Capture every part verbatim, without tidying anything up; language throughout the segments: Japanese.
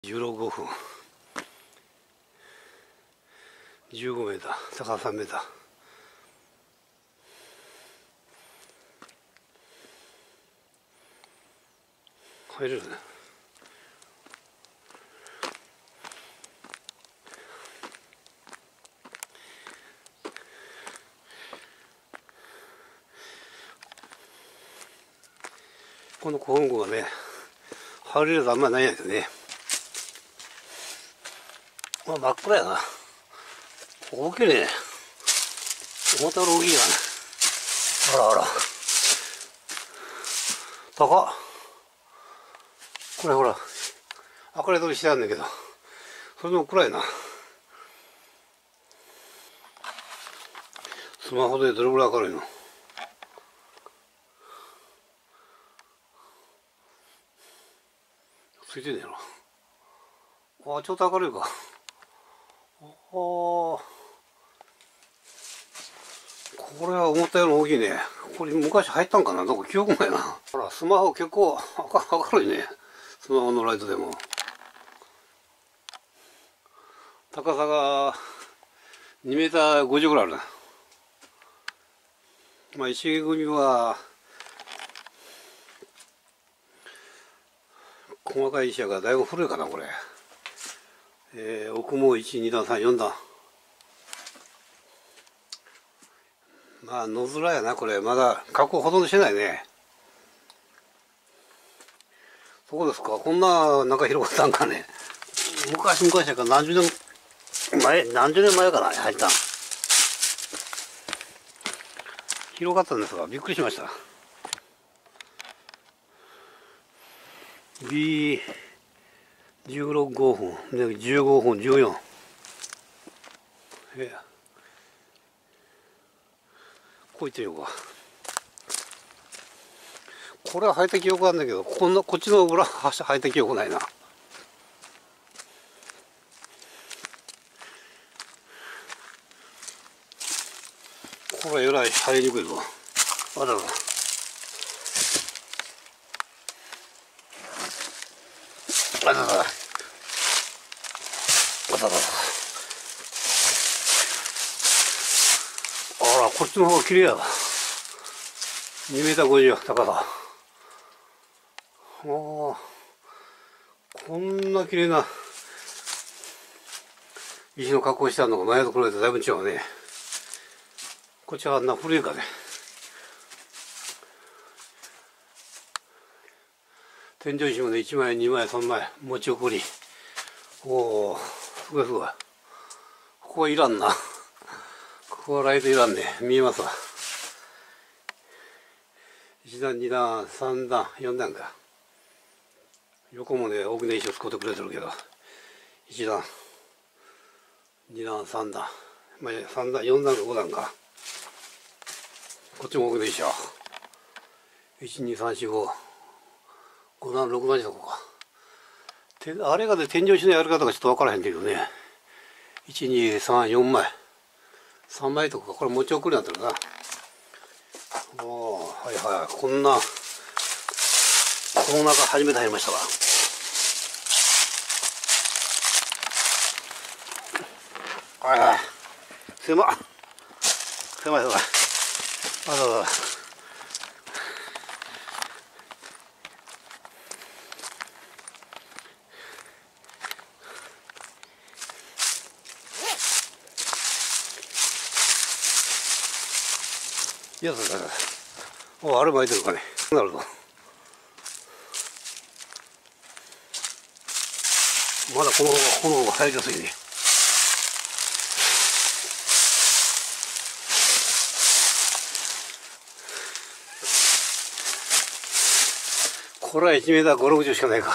じゅうろく、ごふん、じゅうごメーター、高ささんメーター。入れるね。この古墳群はね、入れるとあんまりないんやけどね。まあ、真っ暗やな。大きいね。思ったより大きいやね。あらあら。高っ。これほら、明かり通りしてあるんだけど、それでも暗いな。スマホでどれぐらい明るいの？ついてんねやろ。ああ、ちょっと明るいか。ああ、これは思ったより大きいね。これ昔入ったんかな、どこ記憶もやな。ほら、スマホ結構明るいね。スマホのライトでも。高さがにメーターごじゅうぐらいあるな。まあ、石組みは細かい石やからだいぶ古いかな、これ。えー、奥もいち、に段、さん、よん段。まあ、野面やな、これ。まだ加工ほとんどしてないね。そうですか。こんな中広がったんかね。昔々やから何十年前、何十年前かな、入ったん。広がったんですが、びっくりしました。ビーじゅうろく、ごふん。で、じゅうごふん、じゅうよん。ええ。こう言ってみようか。これは入った記憶あるんだけど、こんな、こっちの裏入った記憶ないな。これえらい入りにくいぞ。あらら。あらら。あらら。あら、こっちの方が綺麗やわ。にメーターごじゅう高さ。ああ、こんな綺麗な石の加工してあるのが前と比べてだいぶ違うね。こっちはあんな古いかね。天井石もね、いちまい、にまい、さんまい持ち送り。おお、すごいすごい。ここはいらんな。ここはライトいらんね。見えますわ。いち段、に段、さん段、よん段か。横もね、大きな石を使ってくれてるけど、いち段、に段、さん段、まあ、さん段、よん段かご段か。こっちも大きな石や。いち、に、さん、よん、ご、ご段、ろく段したとこか。あれがね、天井石のやり方がちょっとわからへんけどね。いち、に、さん、よんまい。さんまいとか、これ持ち送りになってるな。おお、はいはい、こんな、この中初めて入りましたわ。はいはい。狭っ。狭い狭い。あららら。いや、それおあれ巻いてるかね。なるほど。まだこの炎が入りやすいね。これはいちメーターご、ろくじゅうしかないか。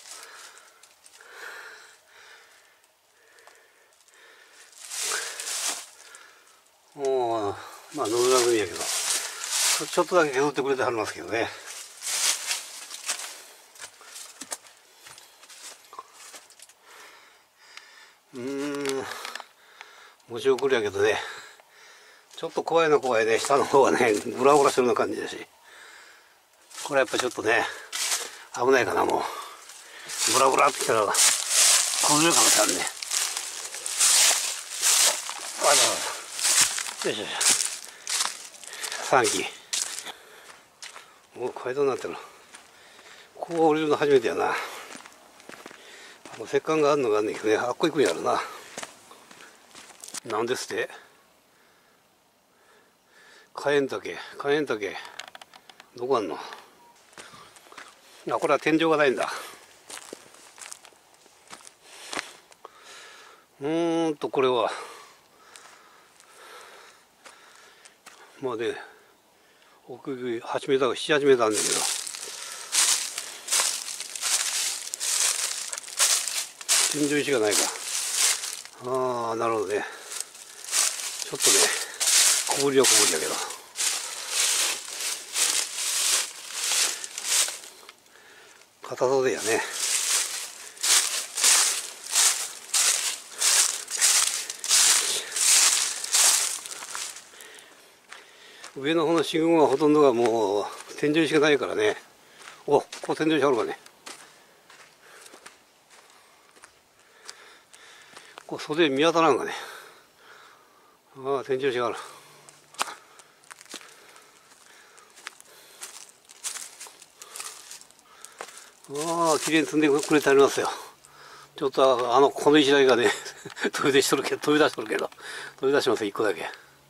もう、まあ、野面組やけど、ちょっとだけ削ってくれてはりますけどね。うーん、持ち送りやけどね、ちょっと怖いの怖いね、下の方はね、グラグラしてるような感じだし、これやっぱちょっとね、危ないかな、もう。グラグラってきたら、 崩れる可能性あるね。あのよいしょよいしょ。さんきもう階段になってる。ここ降りるの初めてやな。あの石棺があるのがあんねんけどね、あっこ行くんやろな。なんですって火炎竹、火炎竹どこあんの。あ、これは天井がないんだ。うーんとこれはまあね、奥行きはちメーターかなな、はちメーターあるんだけど、天井石がないか。ああ、なるほどね。ちょっとね、小ぶりは小ぶりだけど、硬そうだよね。上の方の四群はほとんどがもう天井石がないからね。お、ここ天井石あるかね。ここ袖見当たらんがね。ああ、天井石がある。ああ、きれいに積んでくれてありますよ。ちょっとあのこの石だけがね飛び出しとるけど飛び出しとるけど飛び出します。いっこだけ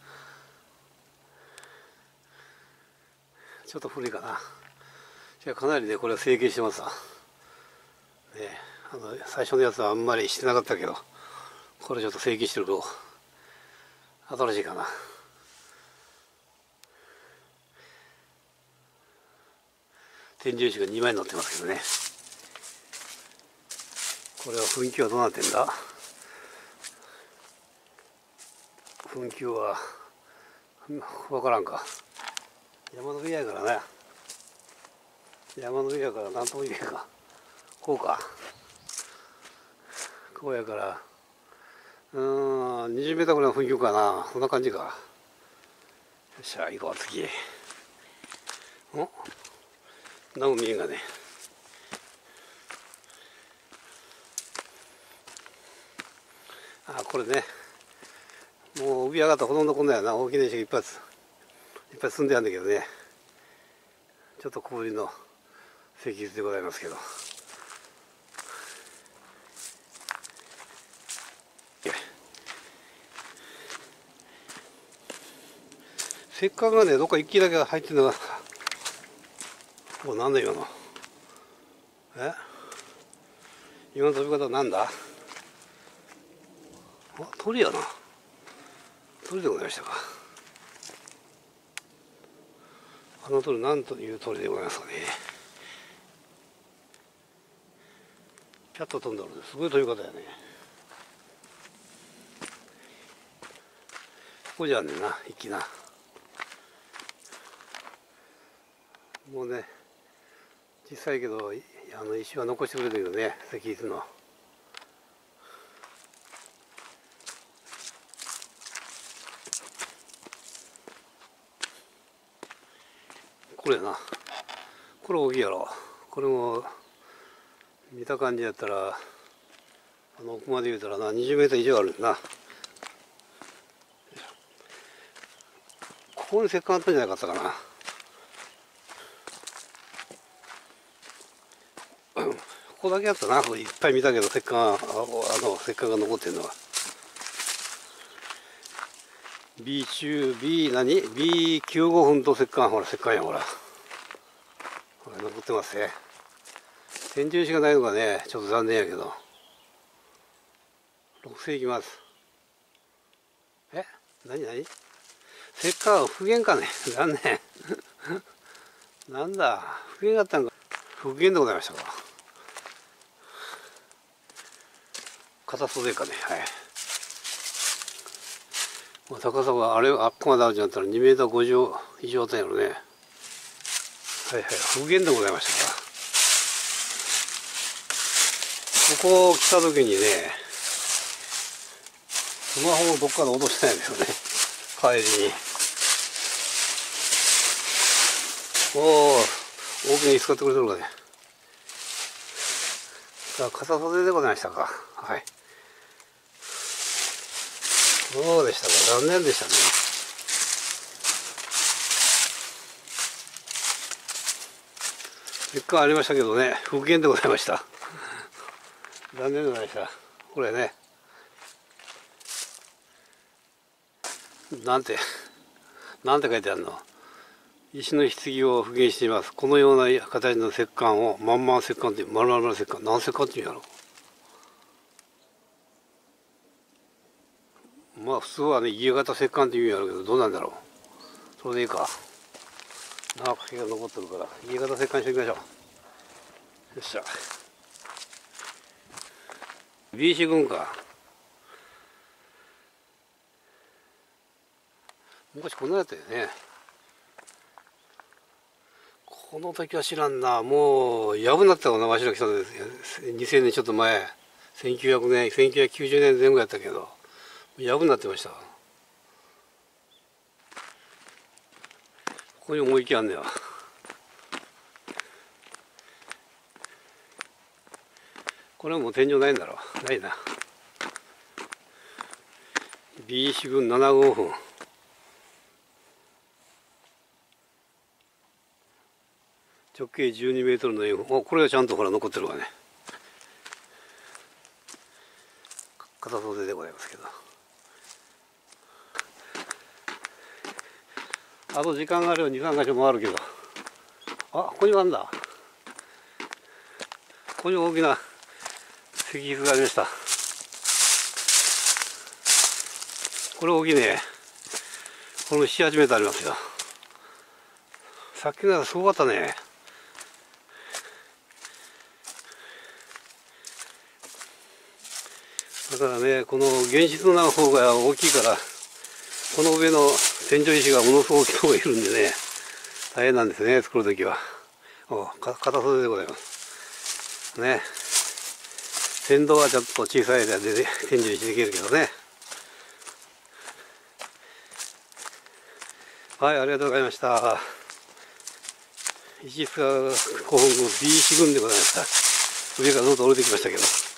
ちょっと古いかな。じゃあかなりねこれは成形してますわね。あの最初のやつはあんまりしてなかったけど、これちょっと成形してると新しいかな。天井石がにまい乗ってますけどね。これは噴気はどうなってんだ。噴気は分からんか。山の上やからね。山の上やから何とも言えんか。こうか。こうやからうーんにじゅうメーターぐらいの噴気かな。そんな感じか。よっしゃ行こう次。お何も見えんがね。あ、これね、もう上上がったらほとんどこんなやな。大きな石がいっぱいいっぱい積んであるんだけどね、ちょっと小ぶりの石室でございますけど、石棺がねどっか一基だけ入ってるのが、お、なんだ今の、え今の飛び方はなんだ。あ、鳥やな。鳥でございましたか。あの鳥なんという鳥でございますかね。ピャッと飛んだのですごい飛び方やね。ここじゃあんねんな、一気な。もうね小さいけどあの石は残してくれてるよね、石室の。これやな。これ大きいやろ。これも見た感じやったらあの奥まで言うたらなにじゅうメートル以上あるんだな。ここに石棺あったんじゃなかったかな。ここだけやったな。いっぱい見たけど石棺、あの石棺が残ってるのは B 中 B 何 ビーきゅうじゅうご 分と石棺、ほら石棺やほらほら残ってますね。天井石がないのがねちょっと残念やけど、ろくせいきます。え何何石棺復元かね。残念なんだ復元があったんか。復元でございましたか。片袖かね。はい。高さがあれあっこまであるんじゃったらにメーターごじゅう以上あったんやろね。はいはい、復元でございましたか。ここ来た時にねスマホをどっかで落としたんですよね、帰りに。おお大きな椅子買ってくれてるかね。 さあ、片袖でございましたか。はい。そうでしたか。残念でしたね。結果ありましたけどね、復元でございました。残念でございました。これね。なんて、なんて書いてあるの。石の棺を復元しています。このような形の石棺を、まんま石棺っていう、丸々の石棺。何石棺っていうんやろ。まあ普通はね、家型石棺っていうんやろうけど、どうなんだろう。それでいいか。なんか毛が残ってるから、家型石棺しておきましょう。よっしゃ。B 氏軍か。昔こんなやったよね。この時は知らんな。もう、やぶになったかな、わしら来たんですよ。にせんねんちょっと前。せんきゅうひゃくねん、せんきゅうひゃくきゅうじゅうねんぜん後やったけど、やぶになってました。ここに思いきあんねや。これはもう天井ないんだろう。ないな。B 氏軍ななごうふん。直径じゅうにメートルの円墳。お、これがちゃんとほら残ってるわね。片袖でございますけど。あと時間があればに、さんかしょ回るけど。あ、ここにもあんだ。ここに大きな石碑がありました。これ大きいね。このなな、はちメートルありますよ。さっきのやつすごかったね。だからね、この原子の方が大きいから、この上の天井石がものすごく大きい方がいるんでね、大変なんですね、作るときは。お、か片袖でございます。ね。先導はちょっと小さい間で、ね、天井石できるけどね。はい、ありがとうございました。石塚古墳群 B 氏群でございました。上からどんどん降りてきましたけど。